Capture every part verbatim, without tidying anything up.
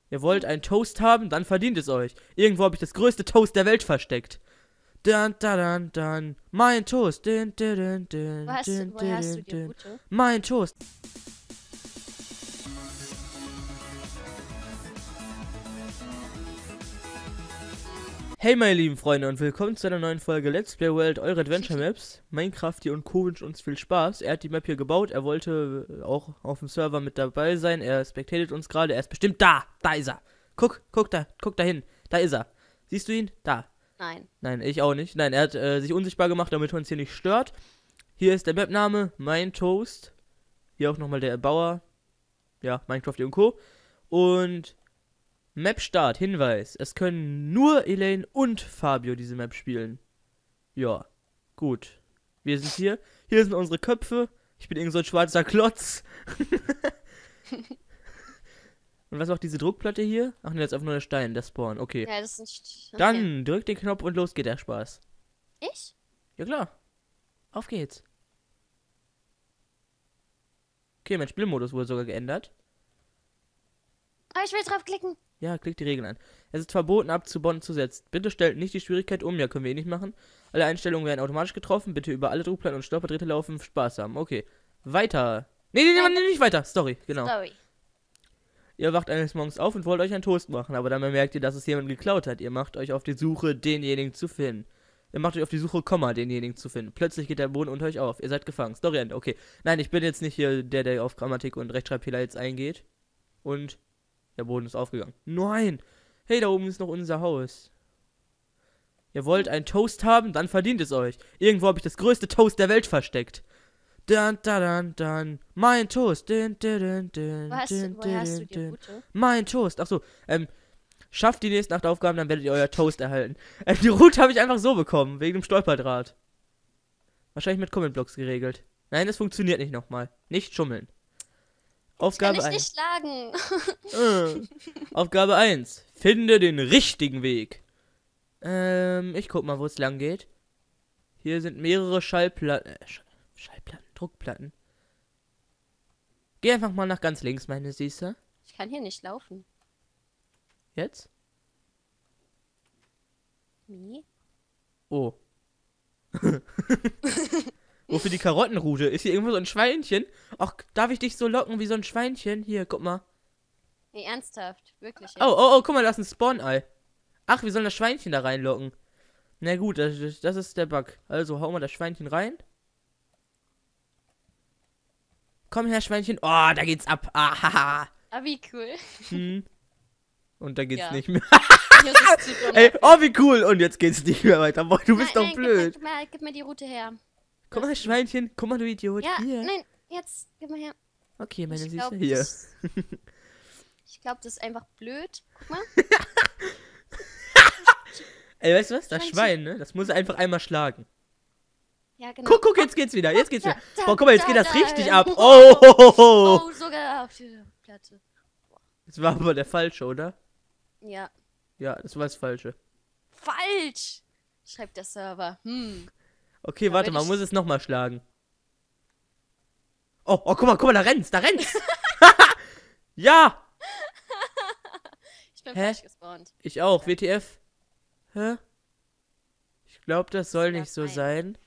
Ihr wollt einen Toast haben, dann verdient es euch. Irgendwo habe ich das größte Toast der Welt versteckt. Dun, dun, dun, dun. Mein Toast. Dun, dun, dun, Wo dun, hast, dun, woher hast dun, du die dun. Route? Mein Toast. Hey meine lieben Freunde und willkommen zu einer neuen Folge Let's Play World, eure Adventure Maps. Minecraft hier und Co. wünscht uns viel Spaß. Er hat die Map hier gebaut, er wollte auch auf dem Server mit dabei sein. Er spectatet uns gerade, er ist bestimmt da. Da ist er. Guck, guck da, guck da hin. Da ist er. Siehst du ihn? Da. Nein. Nein, ich auch nicht. Nein, er hat äh, sich unsichtbar gemacht, damit er uns hier nicht stört. Hier ist der Mapname, Mein Toast. Hier auch nochmal der Erbauer. Ja, Minecraft und Co. Und Map Start, Hinweis. Es können nur Elaine und Fabio diese Map spielen. Ja, gut. Wir sind hier. Hier sind unsere Köpfe. Ich bin irgend so ein schwarzer Klotz. Und was macht diese Druckplatte hier? Ach ne, das ist einfach nur der Stein, der Spawn. Okay. Ja, das ist nicht. Okay. Dann drück den Knopf und los geht der Spaß. Ich? Ja klar. Auf geht's. Okay, mein Spielmodus wurde sogar geändert. Aber ich will draufklicken. Ja, klickt die Regeln an. Es ist verboten abzubauen zu setzen. Bitte stellt nicht die Schwierigkeit um. Ja, können wir eh nicht machen. Alle Einstellungen werden automatisch getroffen. Bitte über alle Druckplatten und Stolperdrähte laufen. Spaß haben. Okay. Weiter. Nee, nee, nee, nee, nicht weiter. Story, genau. Sorry. Ihr wacht eines Morgens auf und wollt euch einen Toast machen, aber dann merkt ihr, dass es jemand geklaut hat. Ihr macht euch auf die Suche, denjenigen zu finden. Ihr macht euch auf die Suche, Komma, denjenigen zu finden. Plötzlich geht der Boden unter euch auf. Ihr seid gefangen. Story End. Okay. Nein, ich bin jetzt nicht hier der, der auf Grammatik und Rechtschreibfehler jetzt eingeht. Und der Boden ist aufgegangen. Nein! Hey, da oben ist noch unser Haus. Ihr wollt einen Toast haben, dann verdient es euch. Irgendwo habe ich das größte Toast der Welt versteckt. Dun, dun, dun, dun. Mein Toast. Dun, dun, dun, dun, Wo hast, dun, woher hast du dun, die dun. Route? Mein Toast. Achso, ähm, schafft die nächsten acht Aufgaben, dann werdet ihr euer Toast erhalten. Äh, die Route habe ich einfach so bekommen, wegen dem Stolperdraht. Wahrscheinlich mit Comment-Blocks geregelt. Nein, das funktioniert nicht nochmal. Nicht schummeln. Aufgabe Kann ich eins. nicht schlagen. Äh. Aufgabe eins. Finde den richtigen Weg. Ähm, ich guck mal, wo es lang geht. Hier sind mehrere Schallplatten. Äh, Sch Schallplatten, Druckplatten. Geh einfach mal nach ganz links, meine Süße. Ich kann hier nicht laufen. Jetzt? Wie? Oh. Wofür die Karottenroute? Ist hier irgendwo so ein Schweinchen? Ach, darf ich dich so locken wie so ein Schweinchen? Hier, guck mal. Nee, ernsthaft. Wirklich. Oh, oh, oh, guck mal, da ist ein Spawn-Ei. Ach, wir sollen das Schweinchen da reinlocken. Na gut, das, das ist der Bug. Also, hau mal das Schweinchen rein. Komm her, Schweinchen. Oh, da geht's ab. Ahaha. Ah, wie cool. Hm. Und da geht's Ja. nicht mehr. Hier ist es super Ey, nervig. oh, wie cool. Und jetzt geht's nicht mehr weiter. Boah, du bist Nein, doch nein, blöd. Gib, mir, gib, mir, gib mir die Route her. Guck mal, Schweinchen. Guck mal, du Idiot. Ja, Hier. nein, jetzt, gib mal her. Okay, meine Ich Süße. glaub, Hier. das- Ich glaube, das ist einfach blöd. Guck mal. Ey, weißt du was? Das Schweinchen. Schwein, ne? Das muss einfach einmal schlagen. Ja, genau. Guck, guck, jetzt geht's wieder. Jetzt geht's Da, wieder. da, Boah, guck mal, jetzt da, geht das da. richtig ab. Oh, ho, ho, ho. Oh, sogar auf die Platte. Das war aber der falsche, oder? Ja. Ja, das war das falsche. Falsch! Schreibt der Server. Hm. Okay, Ja, warte, wenn man ich- muss es nochmal schlagen. Oh, oh, guck mal, guck mal, da rennt's, da rennt's. Ja, Ich bin Hä? falsch gespawnt. ich auch, W T F. Hä? Ich glaube, das soll Ja, nicht so nein. sein.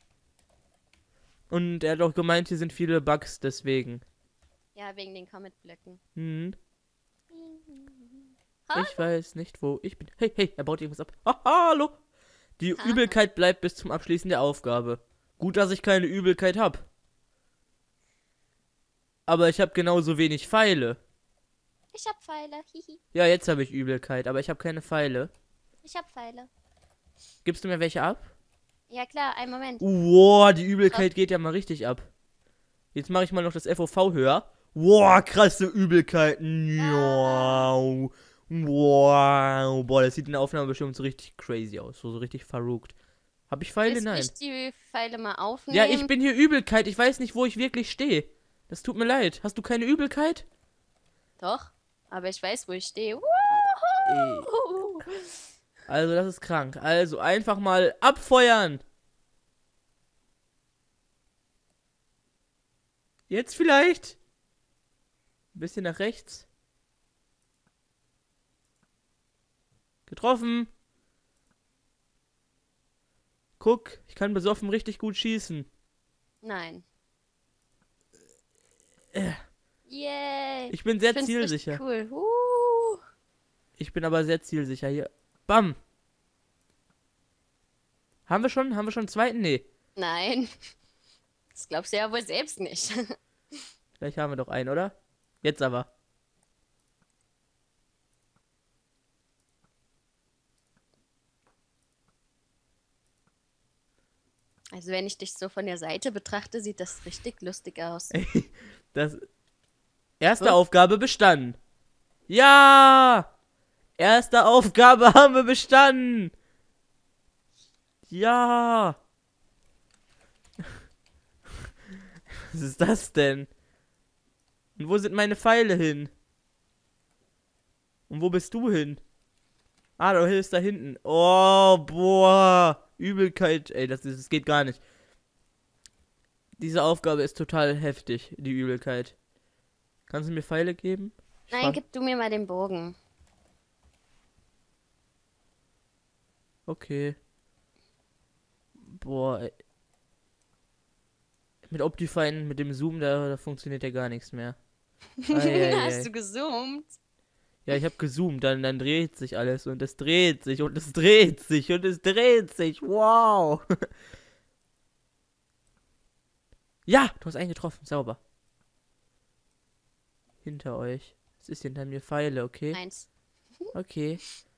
Und er hat auch gemeint, hier sind viele Bugs, deswegen. Ja, wegen den Comet-Blöcken. Hm, Ha? ich weiß nicht, wo ich bin. Hey, hey, er baut irgendwas ab. Ah, hallo. Die Ha. Übelkeit bleibt bis zum Abschließen der Aufgabe. Gut, dass ich keine Übelkeit hab. Aber ich habe genauso wenig Pfeile. Ich hab Pfeile. Hihi. Ja, jetzt habe ich Übelkeit, aber ich habe keine Pfeile. Ich hab Pfeile. Gibst du mir welche ab? Ja, klar, einen Moment. Wow, die Übelkeit geht ja mal richtig ab. Jetzt mache ich mal noch das F O V höher. Wow, krasse Übelkeiten. Wow. Wow. Boah, das sieht in der Aufnahme bestimmt so richtig crazy aus. So, so richtig verrückt. Hab ich Pfeile? Willst Nein. ich die Pfeile mal aufnehmen? Ja, ich bin hier Übelkeit. Ich weiß nicht, wo ich wirklich stehe. Das tut mir leid. Hast du keine Übelkeit? Doch, aber ich weiß, wo ich stehe. Ey. Also, das ist krank. Also, einfach mal abfeuern. Jetzt vielleicht? Ein bisschen nach rechts. Getroffen. Guck, ich kann besoffen richtig gut schießen. Nein. Äh. Yay. Ich bin sehr Ich find's zielsicher. richtig cool. Uh. Ich bin aber sehr zielsicher hier. Bam. Haben wir schon? Haben wir schon einen zweiten? Nee. Nein. Das glaubst du ja wohl selbst nicht. Vielleicht haben wir doch einen, oder? Jetzt aber. Also wenn ich dich so von der Seite betrachte, sieht das richtig lustig aus. Das erste Oh. Aufgabe bestanden. Ja! Erste Aufgabe haben wir bestanden. Ja! Was ist das denn? Und wo sind meine Pfeile hin? Und wo bist du hin? Ah, du hilfst da hinten. Oh, boah. Übelkeit. Ey, das, ist, das geht gar nicht. Diese Aufgabe ist total heftig, die Übelkeit. Kannst du mir Pfeile geben? Ich Nein, frag- gib du mir mal den Bogen. Okay. Boah, ey. Mit Optifine, mit dem Zoom, da, da funktioniert ja gar nichts mehr. Ei, ei, Hast ei. du gezoomt? Ja, ich habe gezoomt, dann, dann dreht sich alles und es dreht sich und es dreht sich und es dreht sich. Wow. Ja, du hast einen getroffen, sauber. Hinter euch. Es ist hinter mir Pfeile, okay? Eins. Okay.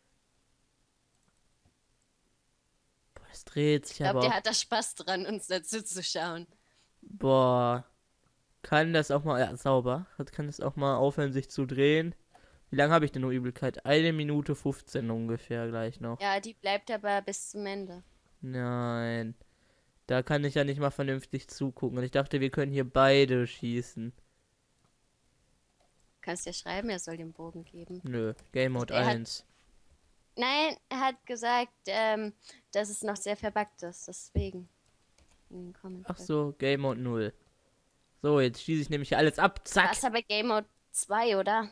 Boah, es dreht sich Ich glaube, aber der auch. hat da Spaß dran, uns dazu zu schauen. Boah. Kann das auch mal. Ja, sauber. Kann das auch mal aufhören, sich zu drehen? Wie lange habe ich denn noch Übelkeit? Eine Minute fünfzehn ungefähr gleich noch. Ja, die bleibt aber bis zum Ende. Nein. Da kann ich ja nicht mal vernünftig zugucken. Und ich dachte, wir können hier beide schießen. Kannst ja schreiben, er soll den Bogen geben. Nö. Game Mode Er hat- eins. Nein, er hat gesagt, ähm, dass es noch sehr verbuggt ist, deswegen. In den Comments. Ach so, Game Mode null. So, jetzt schieße ich nämlich hier alles ab. Zack. Das ist aber Game Mode zwei, oder?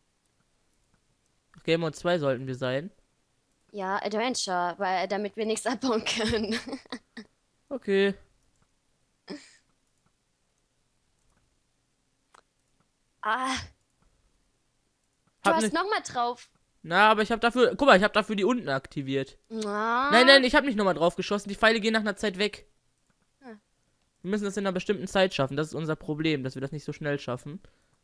Game Mode zwei sollten wir sein. Ja, Adventure, weil, damit wir nichts abbauen können. Okay. Ah. Du Hab hast ne, nochmal drauf. na, aber ich habe dafür. Guck mal, ich habe dafür die unten aktiviert. Ah. Nein, nein, ich habe nicht nochmal drauf geschossen. Die Pfeile gehen nach einer Zeit weg. Hm. Wir müssen das in einer bestimmten Zeit schaffen. Das ist unser Problem, dass wir das nicht so schnell schaffen.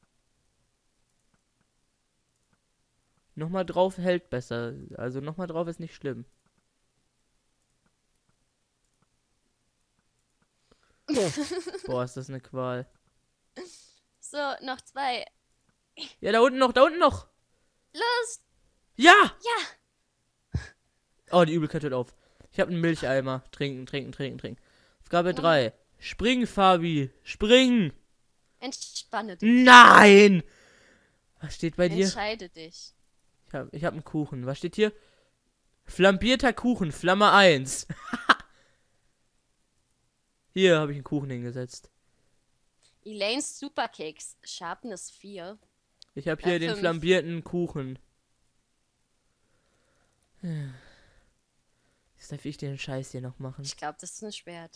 Nochmal drauf hält besser. Also nochmal drauf ist nicht schlimm. Boah, ist das eine Qual. So, noch zwei. Ja, da unten noch, da unten noch. Los! Ja! Ja! Oh, die Übelkeit hört auf. Ich habe einen Milcheimer. Trinken, trinken, trinken, trinken. Aufgabe drei. Spring, Fabi. Spring. Entspanne dich. Nein! Was steht bei dir? Entscheide dich. Ich habe ich hab einen Kuchen. Was steht hier? Flambierter Kuchen, Flamme eins. Hier habe ich einen Kuchen hingesetzt. Elaine's Supercakes, Sharpness vier. Ich habe hier Äh, den fünf. flambierten Kuchen. Jetzt darf ich den Scheiß hier noch machen. Ich glaube, das ist ein Schwert.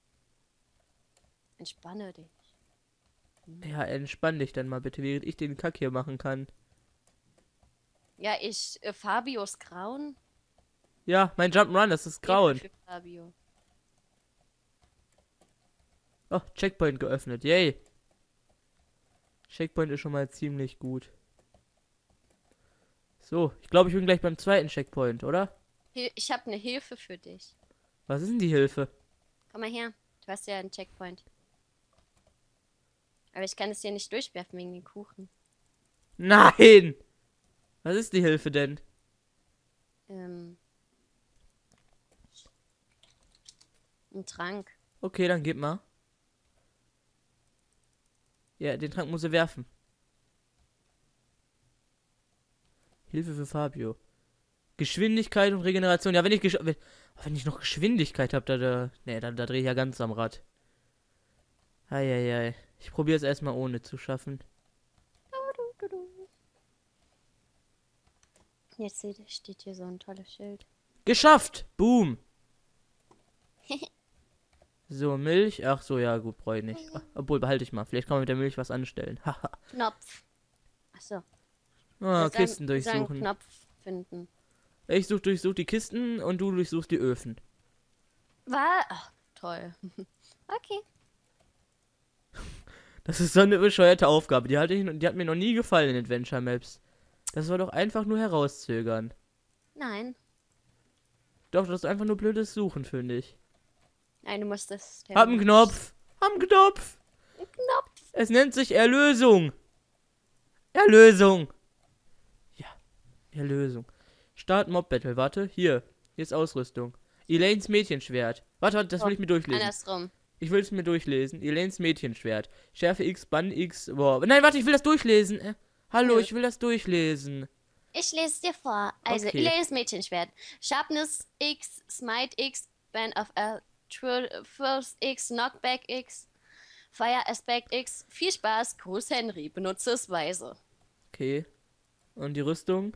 Entspanne dich. Ja, entspann dich dann mal bitte, während ich den Kack hier machen kann. Ja, ich, äh, Fabios Grauen. Ja, mein Jump'n'Run, das ist Grauen. Für Fabio. Oh, Checkpoint geöffnet, yay. Checkpoint ist schon mal ziemlich gut. So, ich glaube, ich bin gleich beim zweiten Checkpoint, oder? Hil- Ich habe eine Hilfe für dich. Was ist denn die Hilfe? Komm mal her. Du hast ja einen Checkpoint. Aber ich kann es hier nicht durchwerfen wegen den Kuchen. Nein! Was ist die Hilfe denn? Ähm. Ein Trank. Okay, dann gib mal. Ja, den Trank muss er werfen. Hilfe für Fabio. Geschwindigkeit und Regeneration. Ja, wenn ich gesch wenn, wenn ich noch Geschwindigkeit habe, da, da nee, da, da drehe ich ja ganz am Rad. Eieiei. Ich probiere es erstmal ohne zu schaffen. Jetzt steht steht hier so ein tolles Schild. Geschafft! Boom! So, Milch. Ach so, ja, gut, brauche ich nicht. Ach, obwohl, behalte ich mal. Vielleicht kann man mit der Milch was anstellen. Haha. Knopf. Achso. Ah, Kisten so einen durchsuchen. Knopf finden. Ich such, durchsuch die Kisten und du durchsuchst die Öfen. Was? Ach, toll. Okay. Das ist so eine bescheuerte Aufgabe. Die, hatte ich, die hat mir noch nie gefallen in Adventure Maps. Das war doch einfach nur herauszögern. Nein. Doch, das ist einfach nur blödes Suchen, finde ich. Nein, du musst das... Hab einen Knopf. Hab einen Knopf. Ein Knopf. Es nennt sich Erlösung. Erlösung. Ja, Erlösung. Start Mob Battle. Warte, hier. Hier ist Ausrüstung. Elaines Mädchenschwert. Warte, warte, das will ich mir durchlesen. Andersrum. Ich will es mir durchlesen. Elaines Mädchenschwert. Schärfe X, Bann X. Boah. Nein, warte, ich will das durchlesen. Äh, hallo, Ja. ich will das durchlesen. Ich lese es dir vor. Also, Okay. Elaines Mädchenschwert. Sharpness X, Smite X, Band of L, Force X, Knockback X, Fire Aspect X. Viel Spaß, Gruß Henry. Benutze es weise. Okay. Und die Rüstung?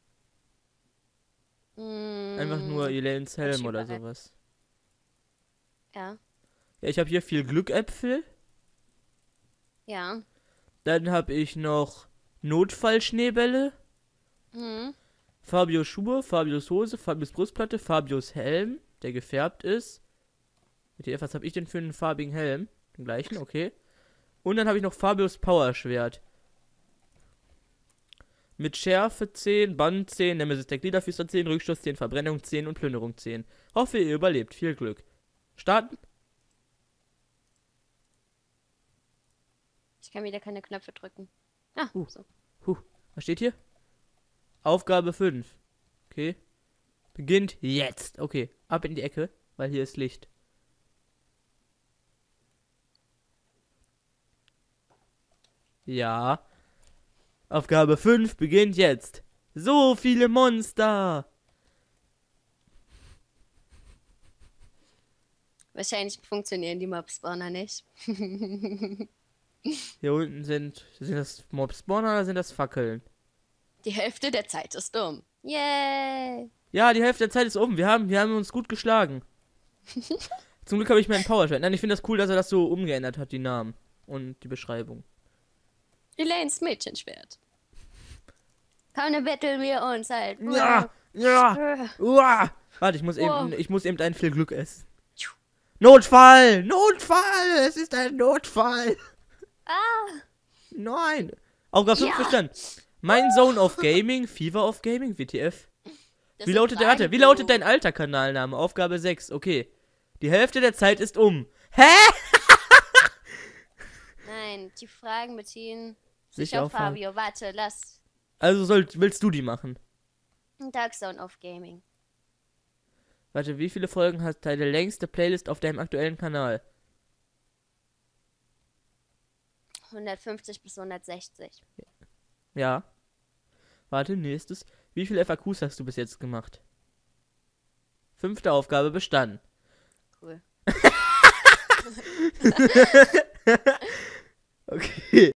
Mm, Einfach nur Elaines Helm oder Schiebere. sowas. Ja, Ja, ich habe hier viel Glückäpfel. ja. Dann habe ich noch Notfallschneebälle. Mhm. Fabios Schuhe, Fabios Hose, Fabios Brustplatte, Fabios Helm, der gefärbt ist. W T F, was habe ich denn für einen farbigen Helm? Den gleichen, okay. Und dann habe ich noch Fabios Powerschwert. Mit Schärfe zehn, Bann zehn, Nemesis der Gliederfüßer zehn, Rückstoß zehn, Verbrennung zehn und Plünderung zehn. Hoffe, ihr überlebt. Viel Glück. Starten. Ich kann wieder keine Knöpfe drücken. Ah, Uh. so. Huh. Was steht hier? Aufgabe fünf. Okay. Beginnt jetzt. Okay. Ab in die Ecke, weil hier ist Licht. Ja. Aufgabe fünf beginnt jetzt. So viele Monster. Wahrscheinlich funktionieren die Mob-Spawner nicht. Hier unten sind. Sind das Mob-Spawner oder sind das Fackeln? Die Hälfte der Zeit ist um. Yay! Ja, die Hälfte der Zeit ist um. Wir haben, wir haben uns gut geschlagen. Zum Glück habe ich meinen Powerschwert. Nein, ich finde das cool, dass er das so umgeändert hat, die Namen und die Beschreibung. Elaines Mädchenschwert. Komm, dann betteln wir uns halt. Ja, ja. Uah. Warte, ich muss eben, Wow. ich muss eben ein viel Glück essen. Notfall! Notfall! Es ist ein Notfall! Ah! Nein! Aufgabe fünf Ja. verstanden. Mein Zone of Gaming, Fever of Gaming, W T F. Das Wie sind lautet der, Fragen, warte, wie du- lautet dein alter Kanalname? Aufgabe sechs, okay. Die Hälfte der Zeit ist um. Hä? Nein, die Fragen beziehen Sich sich auf auf Fab- Fabio. Warte, lass. Also soll, willst du die machen? Dark Zone of Gaming. Warte, wie viele Folgen hat deine längste Playlist auf deinem aktuellen Kanal? hundertfünfzig bis hundertsechzig. Ja. Warte, nächstes. Wie viele F A Qs hast du bis jetzt gemacht? Fünfte Aufgabe bestanden. Cool. Okay.